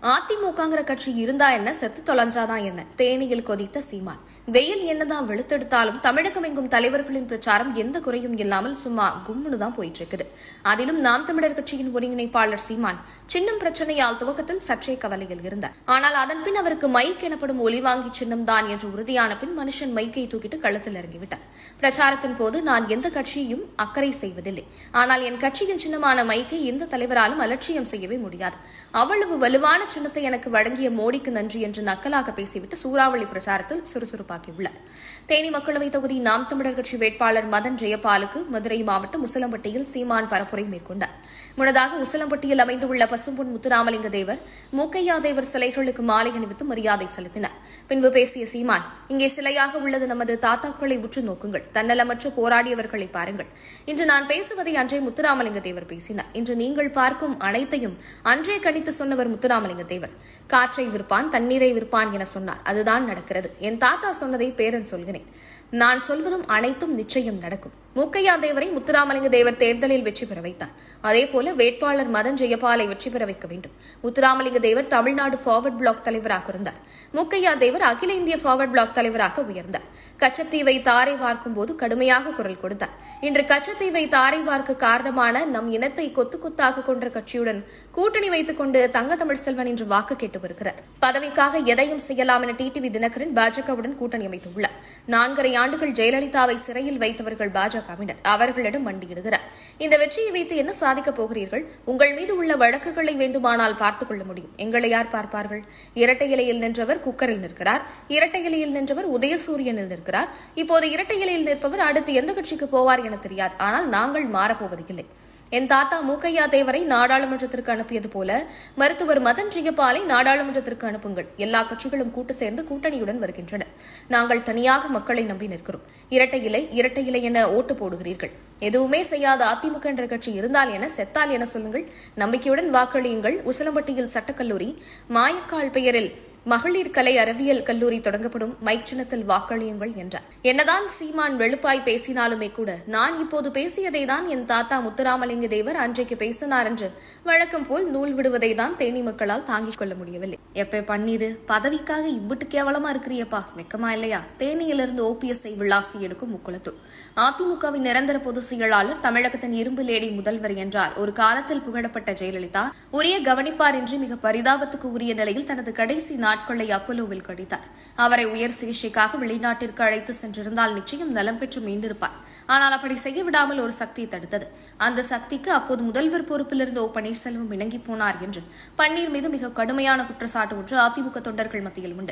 அதிமுகங்கிற கட்சி இருந்தா என்ன, செத்து தொலைஞ்சாதான் என்ன? தேனியில் கொதித்த சீமான். வெயில் என்னதான் வெளுத்தெடுத்தாலும் தமிழகம் எங்கும் தலைவர்களின் பிரச்சாரம் எந்த குறையும் இல்லாமல் சும்மா கும்முனுதான் போயிட்டு இருக்குது. அதிலும் நாம் தமிழர் கட்சியின் ஒருங்கிணைப்பாளர் சீமான் சின்னம் பிரச்சனையால் துவக்கத்தில் சற்றே கவலையில் இருந்தார். ஆனால் அதன் பின் அவருக்கு மைக் எனப்படும் ஒலிவாங்கி சின்னம் தான் என்று உறுதியான பின் மனுஷன் மைக்கை தூக்கிட்டு களத்தில் இறங்கிவிட்டார். பிரச்சாரத்தின் போது நான் எந்த கட்சியையும் அக்கறை செய்வதில்லை, ஆனால் என் கட்சியின் சின்னமான மைக்கை எந்த தலைவராலும் அலட்சியம் செய்யவே முடியாது. அவ்வளவு வலுவான சின்னத்தை எனக்கு வழங்கிய மோடிக்கு நன்றி என்று நக்கலாக பேசிவிட்டு சூறாவளி பிரச்சாரத்தில் சுறுசுறுப்பாக்கியுள்ளார். தேனி மக்களவைத் தொகுதி நாம் தமிழர் கட்சி வேட்பாளர் மதன் ஜெயபாலுக்கு மதுரை மாவட்டம் உசிலம்பட்டியில் சீமான் பரப்புரை மேற்கொண்டார். முன்னதாக உசிலம்பட்டியில் அமைந்துள்ள பசும்பொன் முத்துராமலிங்க தேவர், மூக்கையா தேவர் சிலைகளுக்கு மாலை அணிவித்து மரியாதை செலுத்தினார். பின்பு பேசிய சீமான், இங்கே சிலையாக உள்ளது நமது தாத்தாக்களை உற்று நோக்குங்கள், தன்னலமற்று போராடியவர்களை பாருங்கள். இன்று நான் பேசுவதை அன்றே முத்துராமலிங்க தேவர் பேசினார். இன்று நீங்கள் பார்க்கும் அனைத்தையும் அன்றே கணித்து சொன்னவர் முத்துராமலிங்க தேவர். காற்றை விற்பான், தண்ணீரை விற்பான் என சொன்னார். அதுதான் நடக்கிறது. என் தாத்தா சொன்னதை பேரன் சொல்கிறேன். நான் சொல்வதும் அனைத்தும் நிச்சயம் நடக்கும். மூக்கையா தேவரை முத்துராமலிங்க தேவர் தேர்தலில் வெற்றி பெற வைத்தார். அதேபோல வேட்பாளர் மதன் ஜெயபாலை வெற்றி பெற வைக்க வேண்டும். முத்துராமலிங்க தேவர் தமிழ்நாடு ஃபார்வர்ட் பிளாக் தலைவராக இருந்தார். மூக்கையா தேவர் அகில இந்திய ஃபார்வர்ட் பிளாக் தலைவராக உயர்ந்தார். கச்சத்தீவை தாரை வார்க்கும் போது கடுமையாக குரல் கொடுத்தார். இன்று கச்சத்தீவை தாரை வார்க்க காரணமான நம் இனத்தை கொத்து கொத்தாக கொன்ற கட்சியுடன் கூட்டணி வைத்துக் கொண்டு தங்க தமிழ்செல்வன் இன்று வாக்கு கேட்டு வருகிறார். பதவிக்காக எதையும் செய்யலாம் என டிடிவி தினகரன் பாஜகவுடன் கூட்டணி அமைத்துள்ளார். 4.5 ஆண்டுகள் ஜெயலலிதாவை சிறையில் வைத்தவர்கள் பாஜகவினர். அவர்களிடம் மண்டியிடுகிறார். இந்த வெற்றியை வைத்து என்ன சாதிக்கப் போகிறீர்கள்? உங்கள் மீது உள்ள வழக்குகளை வேண்டுமானால் பார்த்துக் கொள்ள முடியும். எங்களை யார் பார்ப்பார்கள்? இரட்டை இலையில் நின்றவர் குக்கரில் நிற்கிறார். இரட்டை இலையில் நின்றவர் உதயசூரியனில் நிற்கிறார். இப்போது இரட்டை இலையில் நிற்பவர் அடுத்து எந்த கட்சிக்கு போவார் என தெரியாது. ஆனால் நாங்கள் மாறப்போவதில்லை. என் தாத்தா மூக்கையா தேவரை நாடாளுமன்றத்திற்கு அனுப்பியது போல மருத்துவர் மதன் ஜெயபாலை நாடாளுமன்றத்திற்கு அனுப்புங்கள். எல்லா கட்சிகளும் கூட்டு சேர்ந்து கூட்டணியுடன் வருகின்றன. நாங்கள் தனியாக மக்களை நம்பி நிற்கிறோம். இரட்டை இலை என ஓட்டு போடுகிறீர்கள். எதுவுமே செய்யாத அதிமுக என்ற கட்சி இருந்தால் என, செத்தால் என சொல்லுங்கள். நம்பிக்கையுடன் வாக்களியுங்கள். உசிலம்பட்டியில் சட்டக்கல்லூரி, மாயக்கால் பெயரில் மகளிர் கலை அறிவியல் கல்லூரி தொடங்கப்படும். மைக் சின்னத்தில் வாக்களியுங்கள் என்றார். என்னதான் சீமான் வெளுப்பாய் பேசினாலுமே கூட நான் இப்போது பேசியதை தான் என் தாத்தா முத்துராமலிங்க தேவர் அன்றைக்கு பேசினார் என்று வழக்கம் போல் நூல் விடுவதை தான் தேனி மக்களால் தாங்கிக் கொள்ள முடியவில்லை. எப்ப பண்ணிது? பதவிக்காக இவ்விட்டு கேவலமா இருக்கிறியப்பா, வெக்கமா இல்லையா? தேனியிலிருந்து OPS-ஐ விளாசி எடுக்கும் முக்குளத்தூர். அதிமுகவின் நிரந்தர பொதுச் செயலாளர், தமிழகத்தின் இரும்பு லேடி முதல்வர் என்றார் ஒரு காலத்தில் புகழப்பட்ட ஜெயலலிதா உரிய கவனிப்பார் என்று மிக பரிதாபத்துக்கு உரிய நிலையில் தனது கடைசி நாட்களை அப்போலோவில் கழித்தார். அவரை உயர் சிகிச்சைக்காக வெளிநாட்டிற்கு அழைத்து சென்றிருந்தால் நிச்சயம் நலம் பெற்று மீண்டிருப்பார். ஆனால் அப்படி செய்ய விடாமல் ஒரு சக்தி தடுத்தது. அந்த சக்திக்கு அப்போது முதல்வர் பொறுப்பிலிருந்து பன்னீர்செல்வம் இணங்கி போனார் என்று பன்னீர் மீது மிக கடுமையான குற்றச்சாட்டு ஒன்று அதிமுக தொண்டர்கள் மத்தியில் உண்டு.